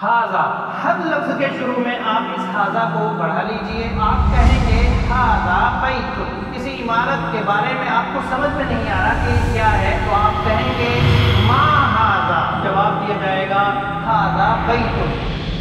हाजा, हर लफ्ज़ के शुरू में आप इस हाजा को बढ़ा लीजिए। आप कहेंगे हाजा बैतुन, किसी इमारत के बारे में आपको समझ में नहीं आ रहा कि क्या है, तो आप कहेंगे मा हाजा, जवाब दिया जाएगा हाजा बैतुन।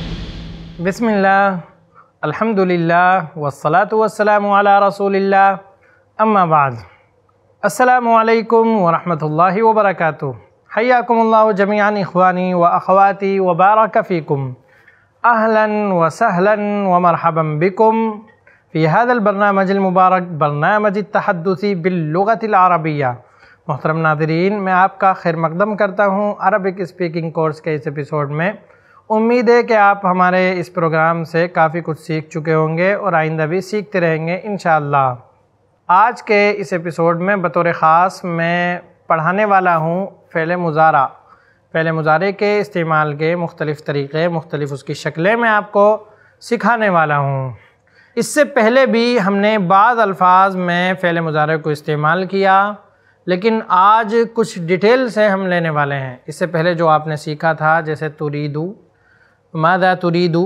बिस्मिल्लाह, अल्हम्दुलिल्लाह वस्सलातु वस्सलामु अला रसूलिल्लाह, अम्मा बाद। अस्सलामु अलैकुम व रहमतुल्लाहि व बरकातुहू। हय्याकुमुल्लाहु जमीअन इख्वानी व अख़वाती व बारक फ़ीकुम। अहलन व सहलन व मरहबन बिकुम फ़ी हाज़ल बरनामजिल मुबारक बरनामजित तहद्दुसी बिल्लुग़तिल अरबिय्या। मोहतरम नाज़रीन, मैं आपका खैर मक़दम करता हूँ अरबिक स्पीकिंग कोर्स के इस एपिसोड में। उम्मीद है कि आप हमारे इस प्रोग्राम से काफ़ी कुछ सीख चुके होंगे और आइंदा भी सीखते रहेंगे इंशाअल्लाह। आज के इस एपिसोड में बतौर ख़ास मैं पढ़ाने वाला हूँ फ़ेल मुज़ारा। फ़ेल मुज़ारे के इस्तेमाल के मुख्तलिफ़ तरीक़े, मुख्तलिफ़ उसकी शक्लें मैं आपको सिखाने वाला हूँ। इससे पहले भी हमने बाज़ अल्फाज में फ़ेल मुज़ारे को इस्तेमाल किया, लेकिन आज कुछ डिटेल से हम लेने वाले हैं। इससे पहले जो आपने सीखा था, जैसे तुरीदू, मादा तुरीदू,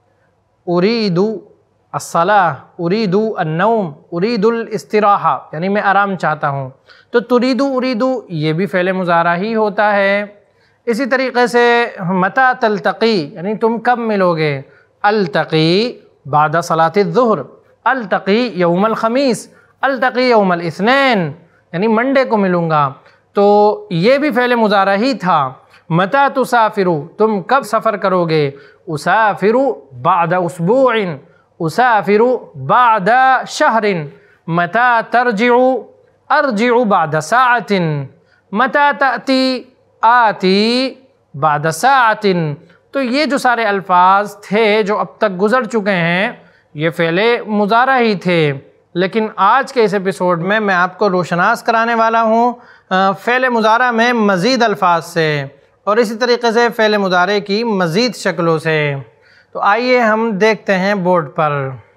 उरीदू अस्सलाह, उरीदू अन्नौम, उरीदुल इस्तिराहा, यानी मैं आराम चाहता हूँ। तो तुरीदू उरीदू ये भी फ़ेल मुज़ारा ही होता है। इसी तरीक़े से मता तल्तक़ी, यानी तुम कब मिलोगे। अल्तक़ी बादा सलातिज़ ज़ुहर, अल्तक़ी यौमल ख़मीस, अल्तक़ी यौमल इस्नैन, यानी मंडे को मिलूँगा। तो ये भी फ़ेल मुज़ारा ही था। मता तुसाफ़िरु, तुम कब सफ़र करोगे। उसाफ़िरु बादा उसबूइन, उसाफ़िरु बादा शहरिन। मता तरजिउ, अर्जिउ बादा साअतिन। मता ताती, आती बादा साअतिन। तो ये जो सारे अल्फाज थे जो अब तक गुज़र चुके हैं, ये फ़ेल मुज़ारा ही थे। लेकिन आज के इस एपिसोड में मैं आपको रोशनास कराने वाला हूँ फ़ेल मुज़ारा में मज़ीद अल्फाज से, और इसी तरीके से फ़ेल मुज़ारे की मज़ीद शक्लों से। तो आइए हम देखते हैं बोर्ड पर।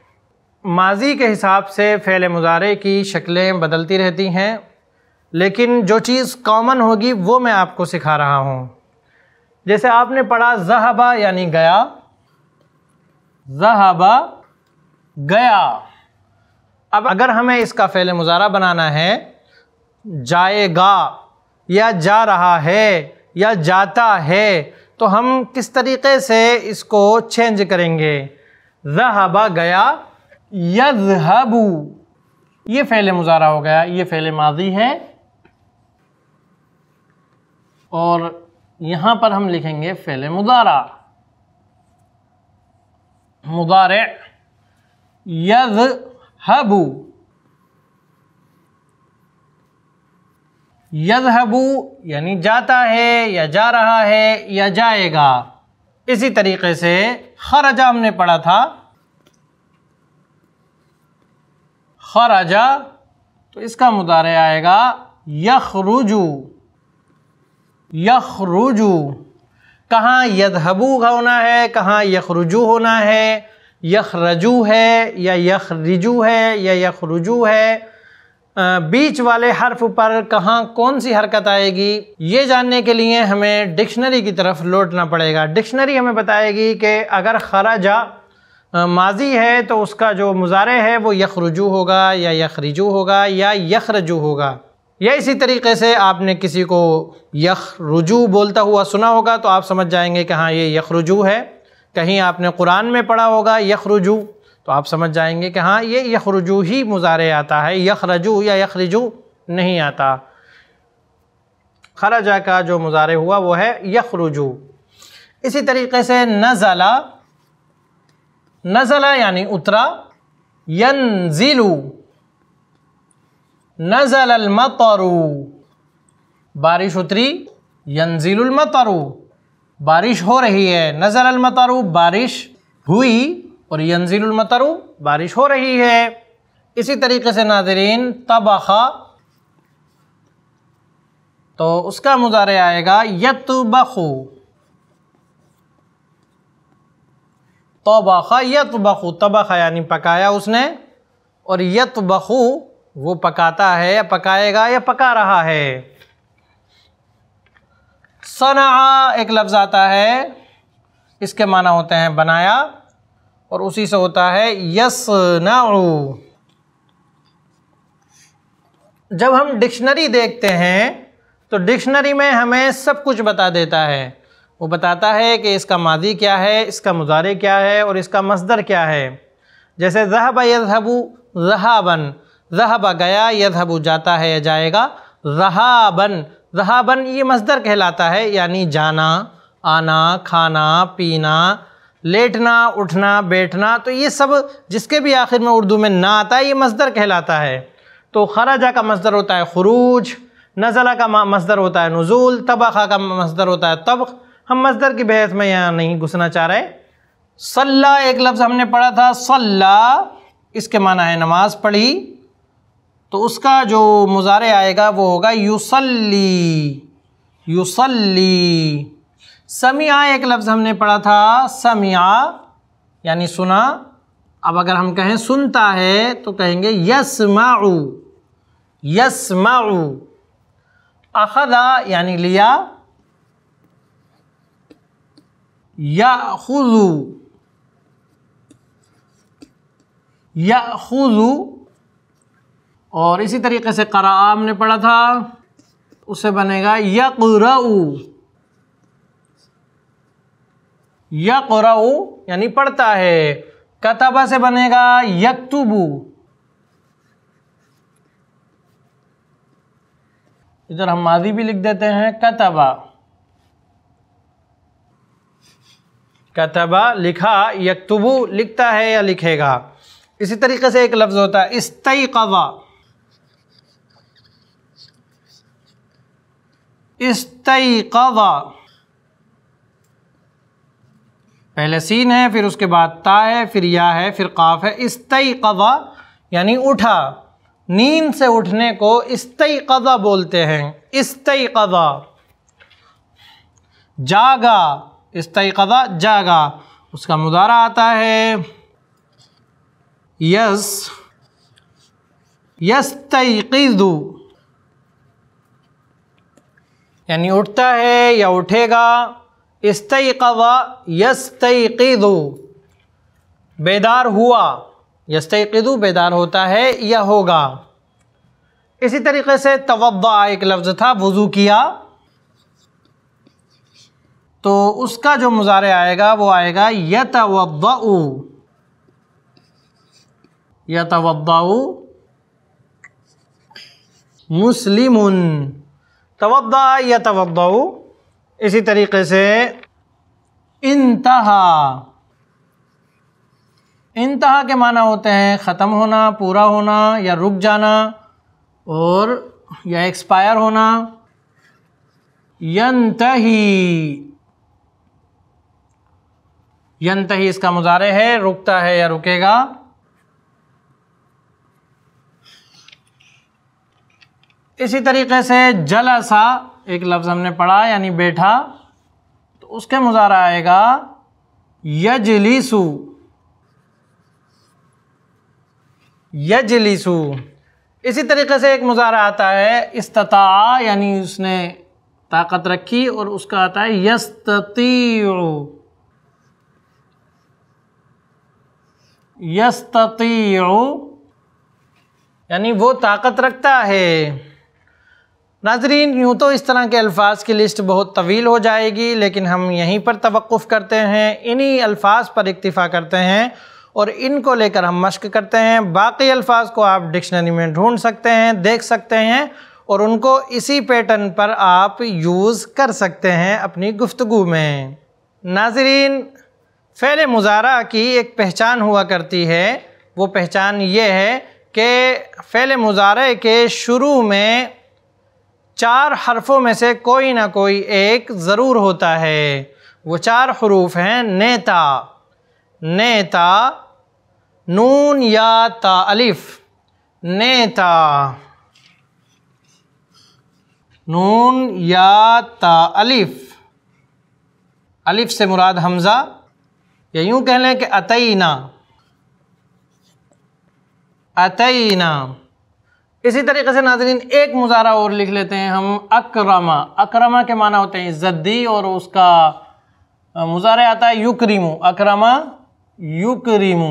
माज़ी के हिसाब से फ़ेल मुज़ारे की शक्लें बदलती रहती हैं, लेकिन जो चीज़ कॉमन होगी वो मैं आपको सिखा रहा हूँ। जैसे आपने पढ़ा ज़हबा यानी गया, ज़हबा गया। अब अगर हमें इसका फ़ेल मुज़ारा बनाना है, जाएगा या जा रहा है या जाता है, तो हम किस तरीक़े से इसको चेंज करेंगे। ज़हबा गया, यज़हबू, ये फ़ेल मुज़ारा हो गया, ये फ़ेल माज़ी है। और यहाँ पर हम लिखेंगे फ़ेल मुज़ारा, मुज़ारे, यज़हबू, यज़हबू यानी जाता है या जा रहा है या जाएगा। इसी तरीक़े से खरजा हमने पढ़ा था, खरजा, तो इसका मुज़ारे आएगा यखरुजू, यखरुजू। कहाँ यज़हबू होना है, कहाँ यखरुजू होना है, यखरजू है या यखरिजू है या यखरुजू है। बीच वाले हर्फ पर कहाँ कौन सी हरकत आएगी, ये जानने के लिए हमें डिक्शनरी की तरफ लौटना पड़ेगा। डिक्शनरी हमें बताएगी कि अगर खरजा माज़ी है तो उसका जो मुज़ारे है वो यखरुजू होगा या यखरिजू होगा या यखरजू होगा। या इसी तरीक़े से आपने किसी को यखरुजू बोलता हुआ सुना होगा तो आप समझ जाएंगे कि हाँ ये यखरुजू है। कहीं आपने कुरान में पढ़ा होगा यखरुजू, तो आप समझ जाएंगे कि हाँ ये यखरुजू ही मुज़ारे आता है, यखरजू या यखरिजू नहीं आता। खरजा का जो मुज़ारे हुआ वो है यखरुजू। इसी तरीक़े से नज़ला, नज़ला यानी उतरा, यंज़िलू, नज़लल मतरू, बारिश उतरी, यंज़िलुल मतरू, बारिश हो रही है। नज़लल मतरू, बारिश हुई, और यंज़िलुल मतरू, बारिश हो रही है। इसी तरीके से नाज़रीन तबख़ा, तो उसका मुज़ारे आएगा यतबख़ु, तबख़ा यतबख़ु, तबख़ा यानी पकाया उसने, और यतबख़ु वो पकाता है या पकाएगा या पका रहा है। सनआ एक लफ्ज़ आता है इसके माना होते हैं बनाया, और उसी से होता है यसनाउ। जब हम डिक्शनरी देखते हैं तो डिक्शनरी में हमें सब कुछ बता देता है। वो बताता है कि इसका मादी क्या है, इसका मुजारे क्या है और इसका मस्दर क्या है। जैसे ज़हबा यज़हबु ज़हाबन, ज़हबा गया, यज़हबु जाता है या जाएगा, ज़हाबन, ज़हाबन ये मस्दर कहलाता है, यानी जाना, आना, खाना, पीना, लेटना, उठना, बैठना। तो ये सब जिसके भी आखिर में उर्दू में ना आता है ये मस्दर कहलाता है। तो खराजा का मस्दर होता है खुरूज, नज़ला का मस्दर होता है नुज़ूल, तबख़ा का मस्दर होता है तबख़। हम मस्दर की बहस में यहाँ नहीं घुसना चाह रहे। सल्ला एक लफ्ज़ हमने पढ़ा था, सल्ला इसके माना है नमाज पढ़ी, तो उसका जो मुज़ारे आएगा वो होगा युसल्ली, युसल्ली। समिया एक लफ्ज़ हमने पढ़ा था, समिया यानी सुना। अब अगर हम कहें सुनता है तो कहेंगे यस्माउ, यस्माउ। अखदा यानी लिया, याखुज़ु, याखुज़ु। और इसी तरीके से क़रा हमने पढ़ा था, उससे बनेगा यक़रउ, यक़रउ यानी पढ़ता है। कतबा से बनेगा यक्तुबु, इधर हम मादी भी लिख देते हैं कतबा, कतबा लिखा, यक्तुबु लिखता है या लिखेगा। इसी तरीके से एक लफ्ज़ होता है इस्तैक़ज़ा, इस्तैक़ज़ा, पहले सीन है, फिर उसके बाद ता है, फिर या है, फिर काफ है। इस्तैक़ज़ा यानी उठा, नींद से उठने को इस्तैक़ज़ा बोलते हैं, इस्तैक़ज़ा। जागा, इस्तैक़ज़ा जागा, उसका मुदारा आता है यस्तैक़िज़ु यानी उठता है या उठेगा। इस्तैक़ज़ा यस्तैक़िज़ु बेदार हुआ, यस्तैक़िज़ु बेदार होता है या होगा। इसी तरीके से तवद्दा एक लफ्ज़ था, वज़ू किया, तो उसका जो मुज़ारे आएगा वो आएगा यतवद्दउ, यतवद्दउ। मुस्लिमुन, तवद्दा यतवद्दउ। इसी तरीके से इंतहा, इंतहा के माना होते हैं ख़त्म होना, पूरा होना या रुक जाना और या एक्सपायर होना। यंतही, यंतही इसका मुज़ारे है, रुकता है या रुकेगा। इसी तरीके से जलसा एक लफ्ज़ हमने पढ़ा यानी बैठा, तो उसके मुज़ारा आएगा यजलिसु, यजलिसु। इसी तरीके से एक मुज़ारा आता है इस्तता यानी उसने ताकत रखी, और उसका आता है यस्ततीउ, यस्ततीउ यानी वो ताकत रखता है। नाज़रीन, यूँ तो इस तरह के अल्फाज की लिस्ट बहुत तवील हो जाएगी, लेकिन हम यहीं पर तवक्कुफ़ करते हैं, इन्हीं अल्फाज पर इक्तिफ़ा करते हैं और इनको लेकर हम मश्क करते हैं। बाकी अल्फाज को आप डिक्शनरी में ढूंढ सकते हैं, देख सकते हैं और उनको इसी पैटर्न पर आप यूज़ कर सकते हैं अपनी गुफ्तगू में। नाज़रीन, फ़ेल मुज़ारा की एक पहचान हुआ करती है, वो पहचान ये है कि फ़ेल मुज़ारे के शुरू में 4 हरफ़ों में से कोई ना कोई एक ज़रूर होता है। वो 4 हरूफ हैं नेता, नेता, नून या ता अलिफ, नेता, नून या ता अलिफ। अलिफ से मुराद हमज़ा, या यूँ कह लें कि अतईना, अतईना। इसी तरीके से नाज़रीन एक मुज़ारा और लिख लेते हैं हम, अकरमा। अकरमा के माना होते हैं इज़्ज़त दी, और उसका मुजारे आता है युकरिमु, अकरमा युकरिमु।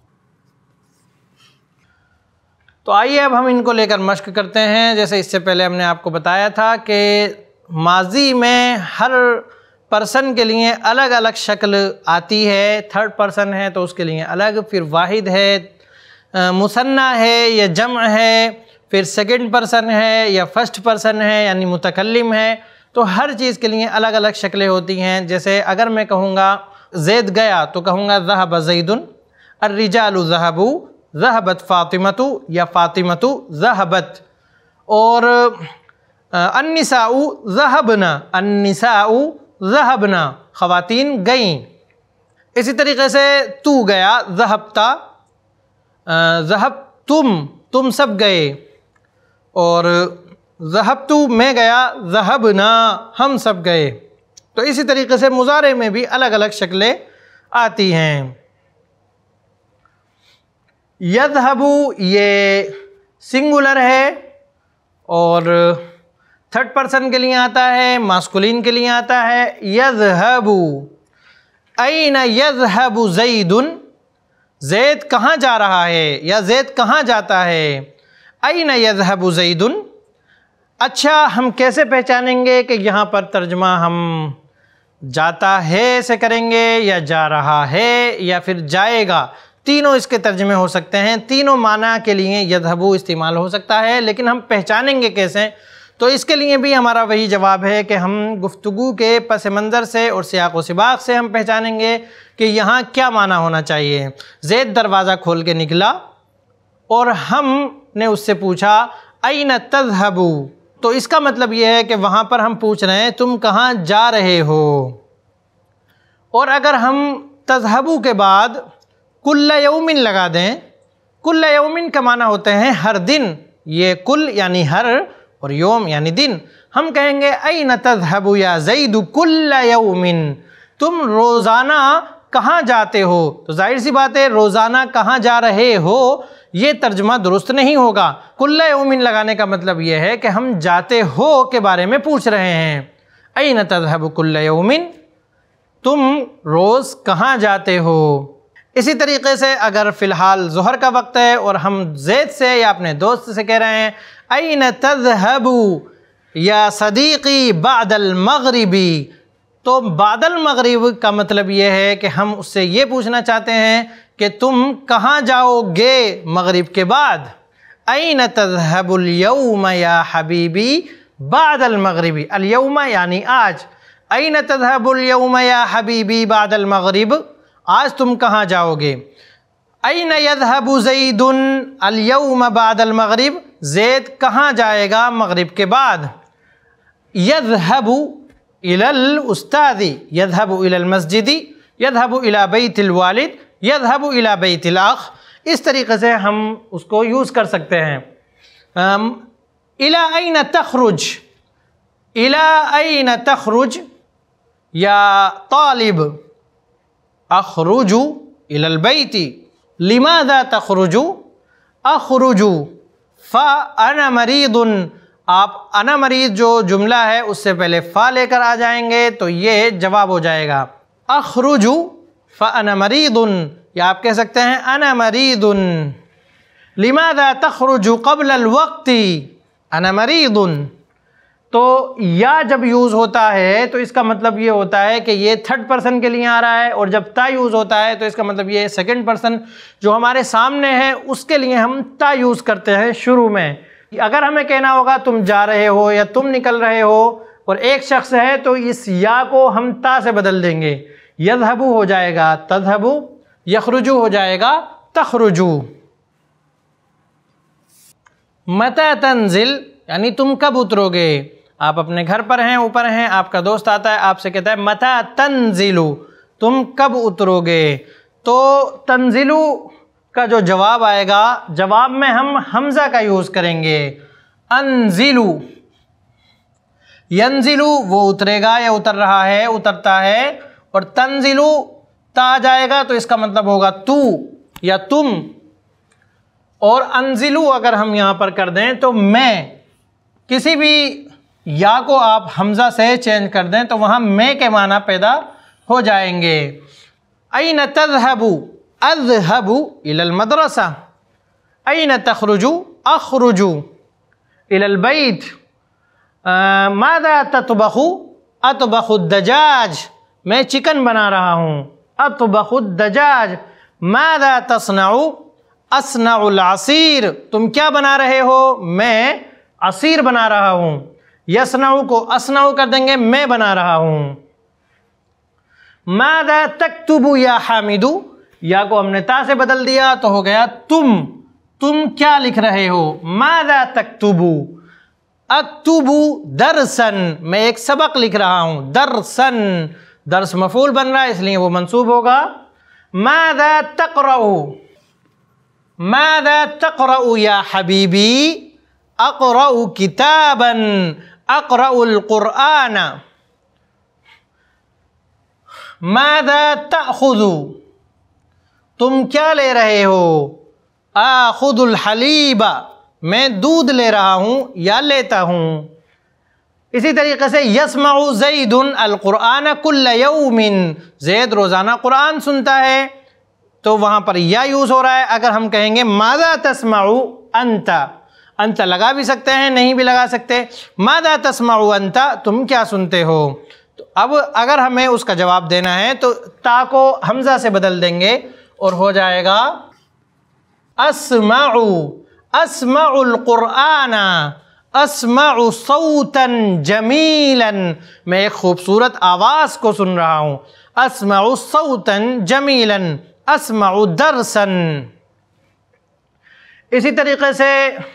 तो आइए अब हम इनको लेकर मश्क करते हैं। जैसे इससे पहले हमने आपको बताया था कि माजी में हर पर्सन के लिए अलग अलग शक्ल आती है। थर्ड पर्सन है तो उसके लिए अलग, फिर वाहिद है, मुसन्ना है या जम्अ है, फिर सेकंड पर्सन है या फर्स्ट पर्सन है यानी मुतकल्लिम है। तो हर चीज़ के लिए अलग अलग शक्लें होती हैं। जैसे अगर मैं कहूँगा ज़ैद गया तो कहूँगा ज़हब ज़ैदुन, अर्रिजालु ज़हबू, ज़हबत फ़ातिमतु या फ़ातिमतु ज़हबत। और अन्निसाउ ज़हबना, अन्निसाउ ज़हबना, ख़वातीन गईं। इसी तरीक़े से तू गया ज़हबता, ज़हब तुम सब गए। और ज़हबतु मैं गया, ज़हबना हम सब गए। तो इसी तरीके से मुज़ारे में भी अलग अलग शक्लें आती हैं। यज़हबु ये सिंगुलर है और थर्ड पर्सन के लिए आता है, मास्कुलिन के लिए आता है। यज़हबु, ऐना यज़हबु ज़ैदुन, ज़ैद कहाँ जा रहा है या ज़ैद कहाँ जाता है। ऐना यज़हबु ज़ैदुन। अच्छा, हम कैसे पहचानेंगे कि यहाँ पर तर्जमा हम जाता है से करेंगे या जा रहा है या फिर जाएगा। तीनों इसके तर्जमे हो सकते हैं, तीनों माना के लिए यज़हबु इस्तेमाल हो सकता है। लेकिन हम पहचानेंगे कैसे, तो इसके लिए भी हमारा वही जवाब है कि हम गुफ्तगू के पस मंज़र से और सियाक़ व सिबाक़ से हम पहचानेंगे कि यहाँ क्या माना होना चाहिए। ज़ैद दरवाज़ा खोल के निकला और हमने उससे पूछा ऐन तज़हबु, तो इसका मतलब ये है कि वहाँ पर हम पूछ रहे हैं तुम कहाँ जा रहे हो। और अगर हम तज़हबु के बाद कुल्ल यौमिन लगा दें, कुल्ल यौमिन का माना होते हैं हर दिन। ये कुल यानी हर और यौम यानी दिन। हम कहेंगे ऐन तज़हबु या ज़ैदु कुल्ल यौमिन, तुम रोज़ाना कहाँ जाते हो। तो जाहिर सी बात है रोज़ाना कहाँ जा रहे हो ये तर्जमा दुरुस्त नहीं होगा। कुल्ल यौमिन लगाने का मतलब ये है कि हम जाते हो के बारे में पूछ रहे हैं। ऐन तज़हबु कुल्ल यौमिन, तुम रोज़ कहाँ जाते हो। इसी तरीके से अगर फ़िलहाल ज़ोहर का वक्त है और हम ज़ैद से या अपने दोस्त से कह रहे हैं ऐन तज़हबु या सदीक़ी बादल मग़रिबी, तो बादल मग़रिब का मतलब ये है कि हम उससे ये पूछना चाहते हैं कि तुम कहाँ जाओगे मग़रिब के बाद। ऐन तज़हबुल यौम या हबीबी बादल मग़रिबी, अल यौम यानी आज। ऐन तज़हबुल यौम या हबीबी बादल मग़रिब, आज तुम कहाँ जाओगे। ऐन यज़हबु ज़ैदुन अल यौम बादल मग़रिब, ज़ैद कहाँ जाएगा मग़रिब के बाद। यज़हबु इलल उस्तादी, यज़हबु इलल मस्जिदी, यज़हबु इला बैतिल वालिद, यज़हबु इला बैतिल अख़। इस तरीक़े से हम उसको यूज़ कर सकते हैं। इला ऐन तख़रुज, इला ऐन तख़रुज या तालिब, अख़रुजु इलल बैति, लिमाज़ा तख़रुजु, अख़रुजु, फ़ा अना मरीदुन। आप अना मरीद जो जुमला है उससे पहले फ़ा लेकर आ जाएंगे तो ये जवाब हो जाएगा। अख़रुजु फ़ा अना मरीदुन, या आप कह सकते हैं अना मरीदुन। लिमाज़ा तख़रुजु क़ब्ल वक्ती, अना मरीदुन। तो या जब यूज़ होता है तो इसका मतलब ये होता है कि ये थर्ड पर्सन के लिए आ रहा है, और जब ता यूज़ होता है तो इसका मतलब ये सेकंड पर्सन जो हमारे सामने है उसके लिए हम ता यूज़ करते हैं शुरू में। अगर हमें कहना होगा तुम जा रहे हो या तुम निकल रहे हो और एक शख्स है तो इस या को हम ता से बदल देंगे। यज़हबु हो जाएगा तज़हबु, यख़रुजु हो जाएगा तख़रुजु। मता तंजिल यानी तुम कब उतरोगे। आप अपने घर पर हैं, ऊपर हैं, आपका दोस्त आता है आपसे कहता है मता तंजिलु, तुम कब उतरोगे। तो तंजिलु का जो जवाब आएगा, जवाब में हम हमज़ा का यूज़ करेंगे। अनजिलु, यंजिलु वो उतरेगा या उतर रहा है, उतरता है, और तंजिलु ता आ जाएगा तो इसका मतलब होगा तू या तुम। और अनजिलु अगर हम यहाँ पर कर दें तो मैं, किसी भी या को आप हमज़ा से चेंज कर दें तो वहाँ मैं के माना पैदा हो जाएंगे। ऐन तज़हबु, अज़हबु इलल मदरसा, ऐन तख़रुजु, अख़रुजु इलल बैत, मादा ततबख़ु, अतबख़ु दजाज, मैं चिकन बना रहा हूँ। अतबख़ु दजाज, मादा तस्नउ, अस्नउल असीर, तुम क्या बना रहे हो? मैं असीर बना रहा हूँ। यसनउ को अस्नउ कर देंगे, मैं बना रहा हूँ। मादा तक्तुबु या हामिदु, या को हमने ता से बदल दिया तो हो गया तुम क्या लिख रहे हो? मादा तक्तुबु, अक्तुबु दरसन, मैं एक सबक लिख रहा हूँ। दरसन, दर्स मफूल बन रहा है इसलिए वो मंसूब होगा। मादा तक़रउ, मादा तक़रउ या हबीबी, अक़रउ किताबन, अक़रउल क़ुरआन। मादा तअख़ुज़ु, तुम क्या ले रहे हो? आख़ुज़ुल हलीबा, मैं दूध ले रहा हूँ या लेता हूँ। इसी तरीके से यसमउ ज़ैदुन अल क़ुरआन कुल्ल यौमिन, ज़ैद रोज़ाना कुरान सुनता है, तो वहाँ पर या यूज़ हो रहा है। अगर हम कहेंगे मादा तस्मउ अंता, अंता लगा भी सकते हैं, नहीं भी लगा सकते। मादा तस्मउ अंता, तुम क्या सुनते हो? तो अब अगर हमें उसका जवाब देना है तो ता को हमज़ा से बदल देंगे और हो जाएगा अस्मउ, अस्मउल क़ुरआना, अस्मउ सौतन जमीलन, मैं एक खूबसूरत आवाज़ को सुन रहा हूँ। अस्मउ सौतन जमीलन, अस्मउ दरसन। इसी तरीके से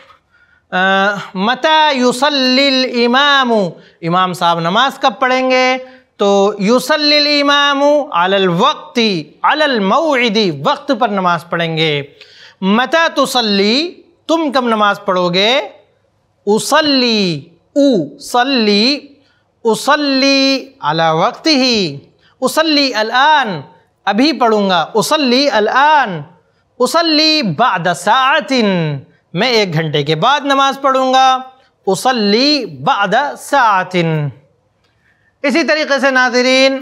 मता युसल्लिल इमामु, इमाम साहब नमाज कब पढ़ेंगे? तो युसल्लिल इमामु अलल वक्ति, अलल मौइदी, वक्त पर नमाज पढ़ेंगे। मता तुसल्ली, तुम कब नमाज पढ़ोगे? उसल्ली, उसल्ली, उसल्ली अला वक्तिही, उसल्ली अलान, अभी पढ़ूंगा। उसल्ली अलान, उसल्ली बाद साअतिन, मैं 1 घंटे के बाद नमाज पढ़ूंगा। उसल्ली बाद साअतिन। इसी तरीके से नाज़रीन,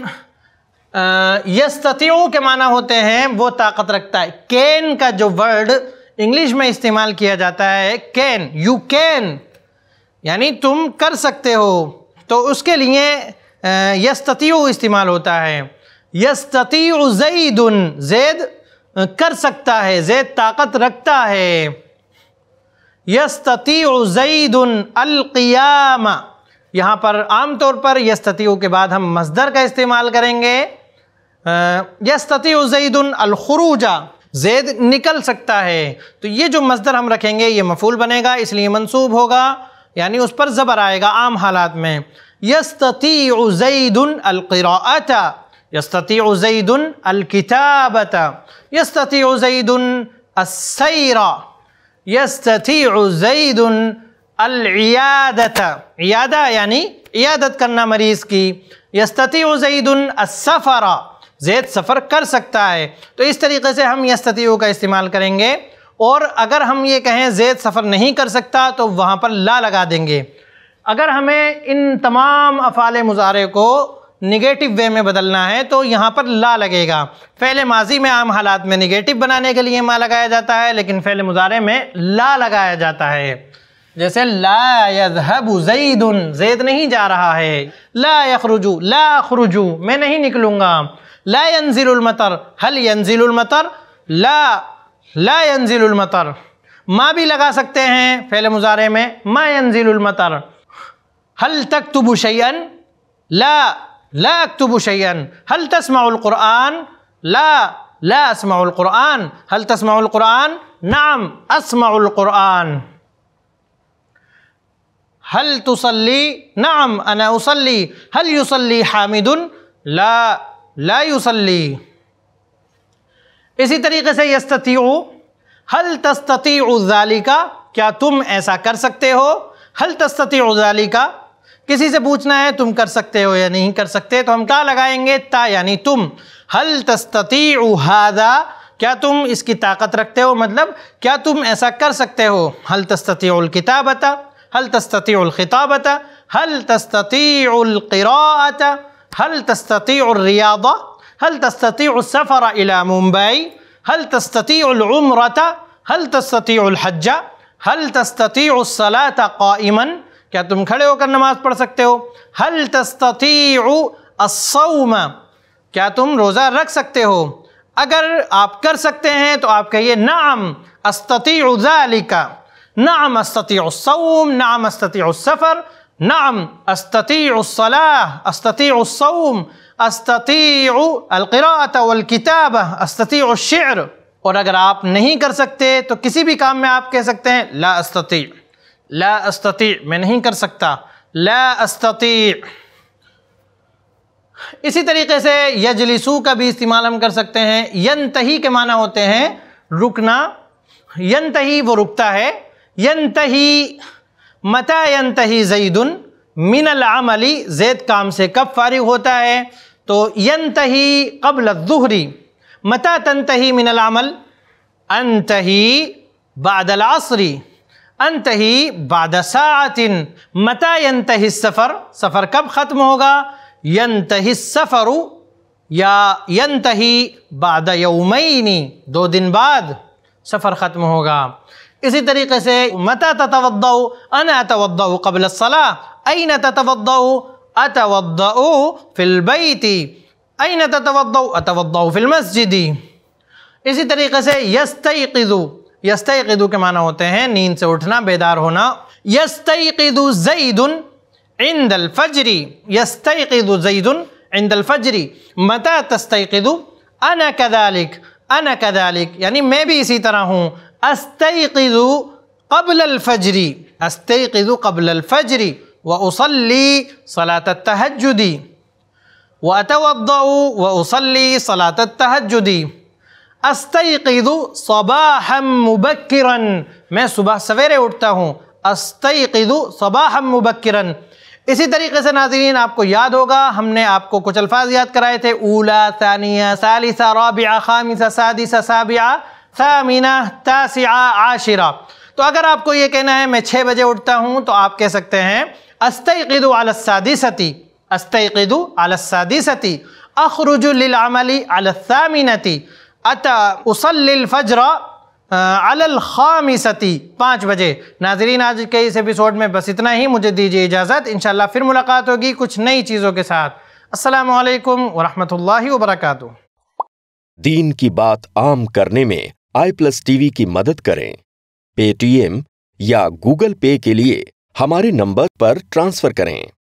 यस्ततिउ के माना होते हैं वो ताकत रखता है। कैन का जो वर्ड इंग्लिश में इस्तेमाल किया जाता है, कैन, यू कैन, यानी तुम कर सकते हो, तो उसके लिए यस्ततिउ इस्तेमाल होता है। यस्ततिउ ज़ैदुन, ज़ैद कर सकता है, ज़ैद ताकत रखता है। यस्ततिउ ज़ैदुन अल क़ियामा, यहाँ पर आमतौर पर यस्ततिउ के बाद हम मस्दर का इस्तेमाल करेंगे। यस्ततिउ ज़ैदुन अल ख़ुरूजा, ज़ैद निकल सकता है, तो ये जो मस्दर हम रखेंगे ये मफ़ूल बनेगा, इसलिए मंसूब होगा, यानी उस पर ज़बर आएगा आम हालात में। यस्ततिउ ज़ैदुन अल क़िराअता, यस्ततिउ ज़ैदुन अल किताबता, यस्ततिउ ज़ैदुन अस्सैरा, यस्ततिउ ज़ैदुन अल इयादता, इयादा यानी इयादत करना मरीज़ की। यस्ततिउ ज़ैदुन अस्सफ़रा, ज़ैद सफ़र कर सकता है, तो इस तरीके से हम यस्ततिउ का इस्तेमाल करेंगे। और अगर हम ये कहें ज़ैद सफ़र नहीं कर सकता तो वहाँ पर ला लगा देंगे। अगर हमें इन तमाम अफ़ाल मुज़ारे को निगेटिव वे में बदलना है तो यहाँ पर ला लगेगा। फ़ेल माजी में आम हालात में निगेटिव बनाने के लिए मा लगाया जाता है, लेकिन फ़ेल मुज़ारे में ला लगाया जाता है। जैसे ला यज़हबु ज़ैदुन, ज़ैद नहीं जा रहा है। ला यख़रुजु, ला अख़रुजु, मैं नहीं निकलूँगा। ला यंज़िलुल मतर, हल यंज़िलुल मतर, ला यंज़िलुल मतर। मा भी लगा सकते हैं फ़ेल मुज़ारे में, मा यंज़िलुल मतर। हल तक्तुबु शैअन, ला अक्तुबु शैअन। हल तस्मउल क़ुरआन, ला अस्मउल क़ुरआन। हल तस्मउल क़ुरआन, नाम अस्मउल क़ुरआन। हल तुसल्ली, नाम अना उसल्ली। हल युसल्ली हामिदुन, ला युसल्ली। इसी तरीके से यस्ततिउ, हल तस्ततिउ ज़ालिका, क्या तुम ऐसा कर सकते हो? हल तस्ततिउ ज़ालिका, किसी से पूछना है तुम कर सकते हो या नहीं कर सकते, तो हम क्या लगाएंगे? ता यानी तुम। हल तस्ततिउ हादा, क्या तुम इसकी ताकत रखते हो, मतलब क्या तुम ऐसा कर सकते हो? हल तस्ततिउल किताबता, हल तस्ततिउल खिताबता, हल तस्ततिउल क़िराअता, हल तस्ततिउर रियादा, हल तस्ततीउ सफ़र इला मुंबई, हल तस्ततीउ उम्रत, हल तस्ततीउ हज्जा, हल तस्ततीउ सलात क़ाइमन, क्या तुम खड़े होकर नमाज पढ़ सकते हो? हल तस्ततीउ अस्सौम, क्या तुम रोज़ा रख सकते हो? अगर आप कर सकते हैं तो आप कहिए नअम अस्ततीउ ज़ालिका, नअम अस्ततीउ अस्सौम, नअम अस्ततीउ सफ़र, नअम अस्ततीउ अस्सलाह, अस्ततीउ अस्सौम, अस्ततीउ अलक़िराअत वल किताबा, अस्ततीउ अश्शिअर। और अगर आप नहीं कर सकते तो किसी भी काम में आप कह सकते हैं ला अस्तती, ला अस्तती, मैं नहीं कर सकता, ला अस्तती। इसी तरीके से यजलिसू का भी इस्तेमाल हम कर सकते हैं। यंतही के माना होते हैं रुकना, यंतही वो रुकता है। यंतही मता यंतही ज़ैदुन मिनल अमली, ज़ैद काम से कब फारिग होता है? तो यंतही क़ब्ल अज़्ज़ुहरी। मता तंतही मिनल अमल? अंतही बादल असरी, अंतही बाद साअतिन। मता यंतही सफ़र, सफ़र कब ख़त्म होगा? यंतही सफ़रु या यंतही बाद यौमैनी, 2 दिन बाद सफ़र ख़त्म होगा। इसी तरीके से मता ततवद्दउ, अना अतवद्दउ क़ब्ल अस्सलाह, ऐन ततवद्दउ, अतवद्दउ फ़िल बैति, ऐन ततवद्दउ, अतवद्दउ फ़िल मस्जिदी। इसी तरीके से यस्तैक़िज़ु, यस्तैक़िज़ु के माना होते हैं नींद से उठना, बेदार होना। यस्तैक़िज़ु ज़ैदुन इंदल फ़ज्री, यस्तैक़िज़ु ज़ैदुन इंदल फ़ज्री। मता तस्तैक़िज़ु? अना कज़ालिक, अना कज़ालिक, यानी मैं भी इसी तरह हूँ। अस्तैक़िज़ु क़ब्ल अल फ़ज्री, अस्तैक़िज़ु क़ब्ल अल फ़ज्री व उसल्ली सलात तहज्जुदी, व अतवद्दउ व उसल्ली सलात तहज्जुदी। अस्तैक़िज़ु सबाहम मुबक्किरन, मैं सुबह सवेरे उठता हूँ। अस्तैक़िज़ु सबाहम मुबक्किरन। इसी तरीके से नाज़रीन आपको याद होगा, हमने आपको कुछ अल्फाज याद कराए थे, ऊला, सानिया, सालिसा, राबिआ, खामिसा, सादिसा, साबिआ, सामिना, तासिआ, आशिरा। तो अगर आपको ये कहना है मैं 6 बजे उठता हूँ तो आप कह सकते हैं अस्तैक़िज़ु अला सादिसती, अस्तैक़िज़ु अला सादिसती, अख़रुजु लिल अमली अला सामिनती, अता उसल्लिल फ़ज्र अलल ख़ामिसती, 5 बजे। नाज़रीन आज के इस एपिसोड में बस इतना ही, मुझे दीजिए इजाज़त। इंशाअल्लाह फिर मुलाकात होगी कुछ नई चीज़ों के साथ। अस्सलामु अलैकुम व रहमतुल्लाहि व बरकातुहू। दीन की बात आम करने में iPlus TV की मदद करें। पेटीएम या गूगल पे के लिए हमारे नंबर पर ट्रांसफर करें।